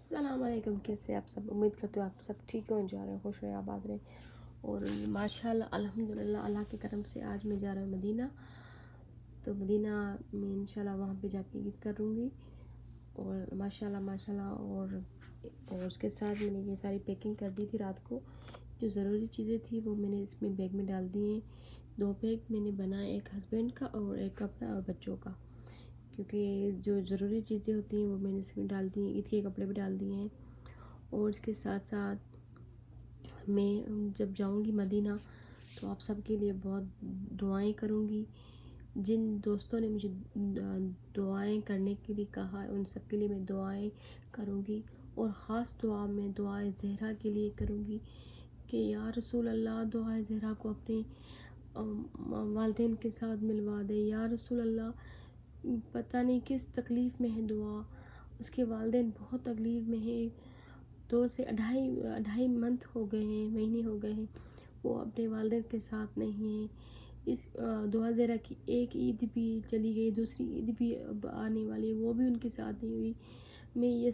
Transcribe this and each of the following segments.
अस्सलाम वालेकुम। कैसे आप सब? उम्मीद करते हो आप सब ठीक हो, जा रहे हो, खुश रहे, आबाद रहे। और माशाल्लाह अल्हम्दुलिल्लाह अल्लाह के करम से आज मैं जा रहा हूँ मदीना। तो मदीना में इंशाल्लाह वहाँ पे जाके ईद करूँगी। और माशाल्लाह माशाल्लाह और उसके साथ मैंने ये सारी पैकिंग कर दी थी रात को। जो ज़रूरी चीज़ें थी वो मैंने इसमें बैग में डाल दी हैं। 2 बैग मैंने बनाए, एक हस्बैंड का और एक अपना और बच्चों का, क्योंकि जो ज़रूरी चीज़ें होती हैं वो मैंने इसमें डाल दी हैं। ईद के कपड़े भी डाल दिए हैं। और इसके साथ साथ मैं जब जाऊंगी मदीना तो आप सबके लिए बहुत दुआएं करूंगी। जिन दोस्तों ने मुझे दुआएं करने के लिए कहा है उन सब के लिए मैं दुआएं करूंगी। और ख़ास दुआ मैं दुआए ज़हरा के लिए करूंगी कि या रसूल अल्लाह दुआए ज़हरा को अपने वालिदैन के साथ मिलवा दे। या रसूल अल्लाह पता नहीं किस तकलीफ़ में है दुआ, उसके वालिदैन बहुत तकलीफ़ में है। 2 से अढ़ाई मंथ हो गए हैं, महीने हो गए हैं, वो अपने वालिदैन के साथ नहीं है। इस दुआ ज़रा की एक ईद भी चली गई, दूसरी ईद भी अब आने वाली है, वो भी उनके साथ नहीं हुई। मैं ये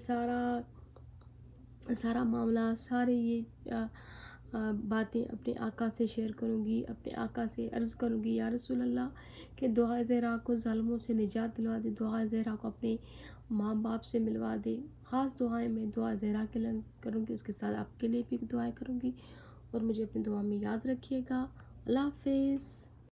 सारा मामला, सारे ये बातें अपने आका से शेयर करूँगी, अपने आका से अर्ज़ करूँगी या रसूल अल्लाह कि दुआ ज़हरा को ज़ालिमों से निजात दिलवा दे, दुआ ज़हरा को अपने माँ बाप से मिलवा दे। ख़ास दुआएं मैं दुआ ज़हरा के लिए करूँगी, उसके साथ आपके लिए भी दुआएं करूँगी। और मुझे अपनी दुआ में याद रखिएगा। अल्लाह हाफ़िज़।